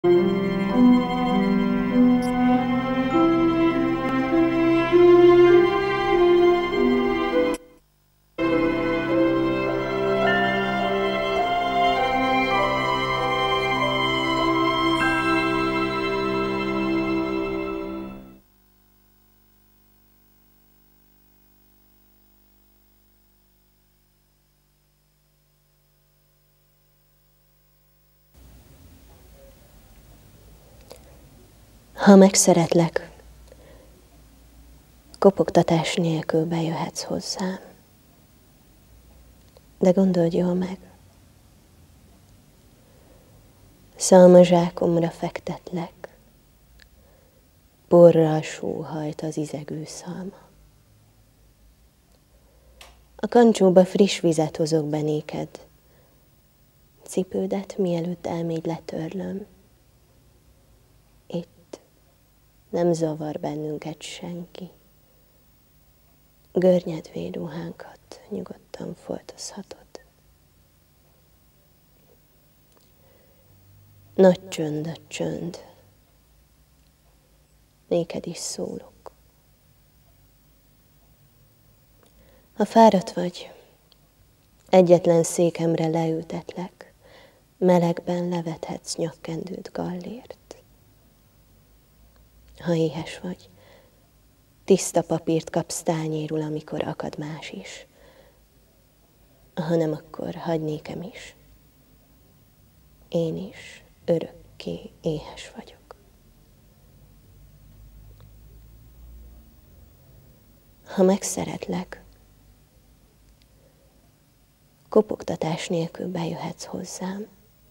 Ha megszeretlek, kopogtatás nélkül bejöhetsz hozzám. De gondold jól meg, szalmazsákomra fektetlek, porral sóhajt az izegő szalma. A kancsóba friss vizet hozok be néked, cipődet mielőtt elmégy letörlöm. Itt nem zavar bennünket senki. Görnyedvé ruhánkat nyugodtan foltozhatod. Nagy csönd a csönd, néked is szólok. Ha fáradt vagy, egyetlen székemre leültetlek, melegben levethetsz nyakkendőt gallért. Ha éhes vagy, tiszta papírt kapsz tányérul, amikor akad más is. Ha nem, akkor hagyj nékem is. Én is örökké éhes vagyok. Ha megszeretlek, kopogtatás nélkül bejöhetsz hozzám.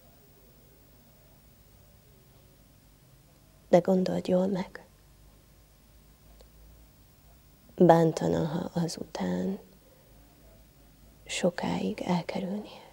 De gondold jól meg, bántana, ha azután sokáig elkerülnél.